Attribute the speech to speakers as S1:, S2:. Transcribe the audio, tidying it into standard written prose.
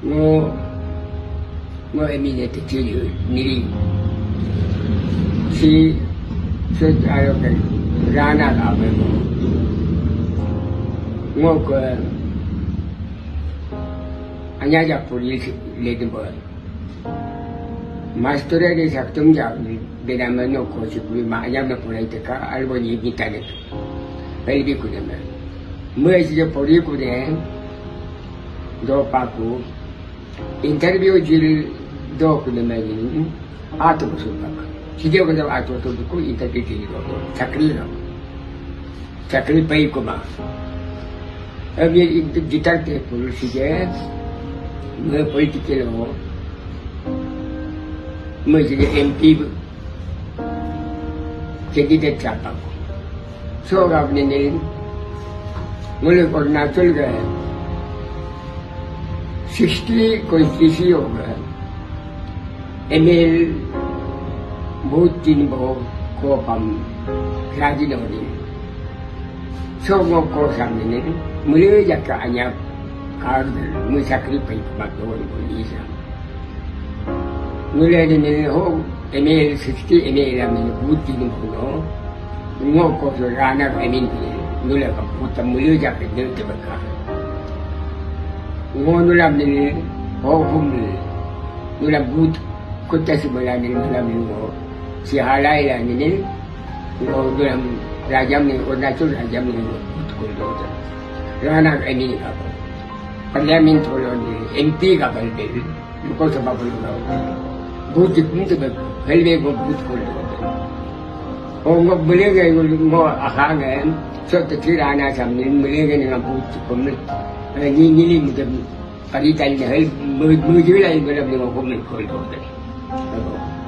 S1: ngô em đi để chơi dự nili si se ayo cái Rana là về ngô cái anh ra police lên bờ master đi sắc tung ra để làm nó có sự quý mà anh nó police tất cả albo gì bị tai nạn phải bị cuốn mà mới chỉ police cuốn do paku interview jil do cuốn mà gì auto số paku chỉ điều cái auto số có interview gì đó chakri pay ko mà अब ये जिताते पुलिस के मैं पॉलिटिकल हो मुझे MP candidate चाहता हूँ सो आपने नहीं मुझे अरुणाचल गए 60 कोई किसी होगा एमएल बहुत तीन बहुत को हम राजी नहीं सो वो को सामने नहीं मुझे जाकर आया कार मुझे चाकरी पे बात हो रही है मुझे ने हो एमएल 60 एमएल में बहुत दिन हो वो को जो राना एमएल मुझे का बहुत मुझे जाकर देते बका वो ने हो हम मुझे बहुत कुछ ऐसे बोला ने वो सिहारा ने वो राजा में और नाचुर राजा में बहुत कोई लोग Rana ini apa? Parlimen tolong MP ka balde, lokal sabab boleh. बहुत जितनी तो हेलवे को बहुत खोल दो और वो मिलेगा वो आहांग है सो तेची राना सामने मिलेगा नहीं बहुत कम नहीं नहीं मुझे परिताल नहीं है मुझे भी नहीं मतलब वो खोल दो